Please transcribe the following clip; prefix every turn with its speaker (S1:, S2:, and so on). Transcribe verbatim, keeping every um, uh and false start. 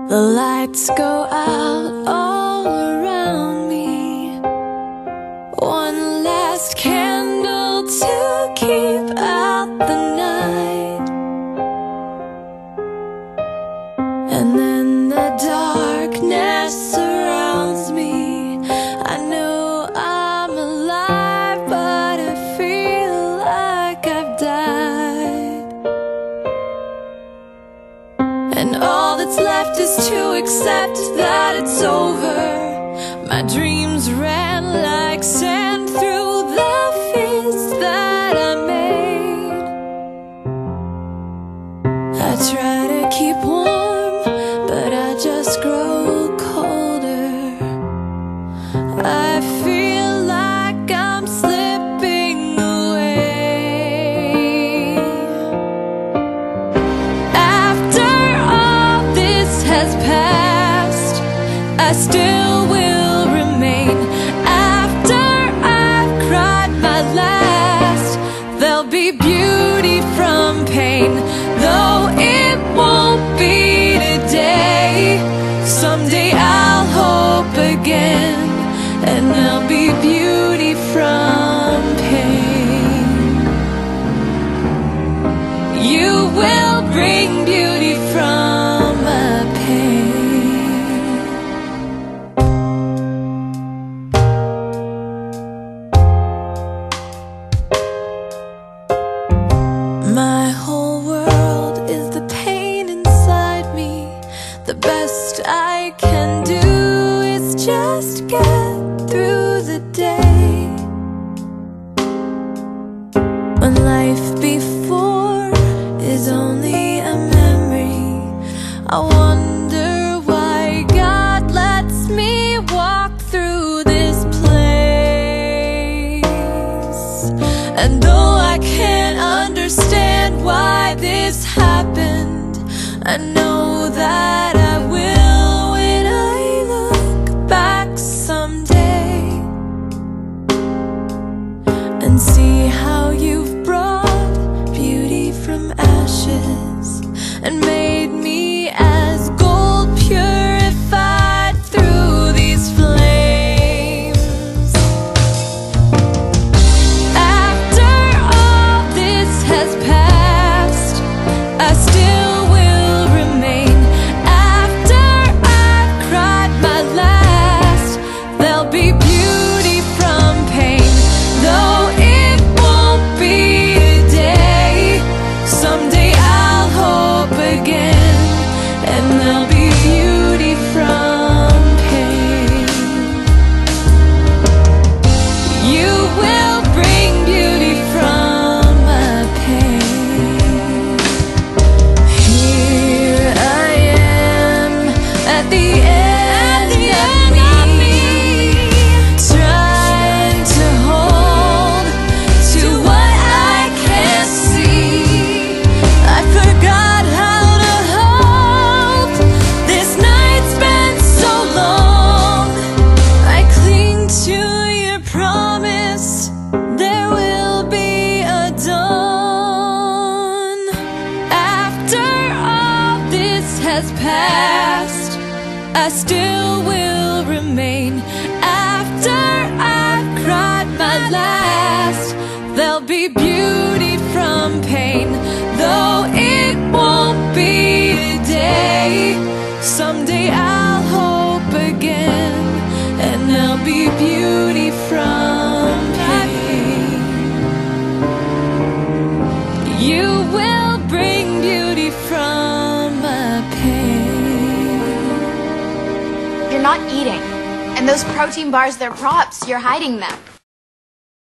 S1: The lights go out all around me. One last candle to keep out the night, and then the darkness surrounds me. I know I'm alive, but I feel like I've died. And all that's left is to accept that it's over. My dreams ran like sand through the fist that I made. I try to keep warm, but I just grow colder. I feel like I'm slipping away. After all this has passed, I still will remain. After I've cried my last, there'll be beauty from pain. Though it won't be today, someday I'll hope again, and there'll be beauty from pain. You will bring beauty from my pain. My whole world is the pain inside me. The best I can do is just get through the day. When life before is only a memory, I wonder why God lets me walk through this place. And though I can't understand why this happened, I know that I will when I look back someday and see how you've brought beauty from ashes and made me as gold purified through these flames. After all this has passed, I still will remain. After I've cried my last, there'll be beauty from pain. Though it won't be today, someday I'll hope again, and there'll be beauty from pain. You will bring beauty from my pain. Here I am at the end of me, trying to hold to what I can't see. I forgot how to hope. This night's been so long. I cling to your promise, there will be a dawn. After all this has passed, I still will remain. After I've cried my last, there'll be beauty from pain. Though it won't be today, someday I'll hope again, and there'll be beauty from pain. You will bring beauty from my pain.
S2: You're not eating. And those protein bars, they're props. You're hiding them.